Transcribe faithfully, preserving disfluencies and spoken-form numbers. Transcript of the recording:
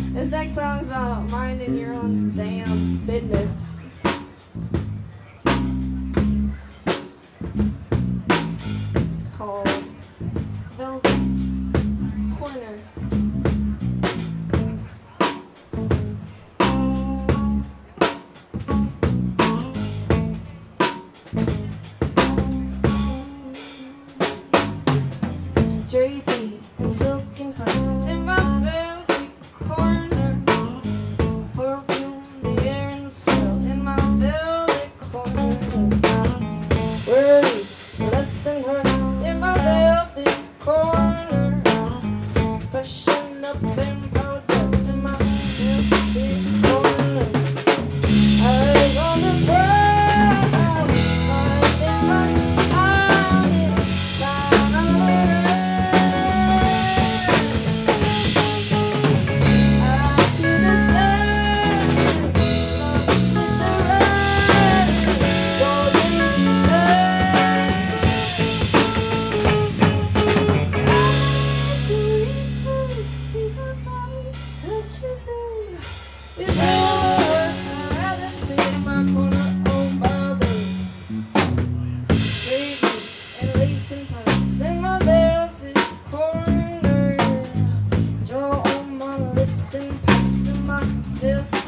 This next song's about minding your own damn business. It's called Velvet Corner. Drapey and silken fur in my velvet corner. Perfume, the air and the smell in my velvet corner. Worried, less than hurt in my velvet corner. Freshen up and powder in my velvet corner. Eyes on the ground, eyes in my sound, sound of the in my velvet corner. Draw on my lips and puss in my velvet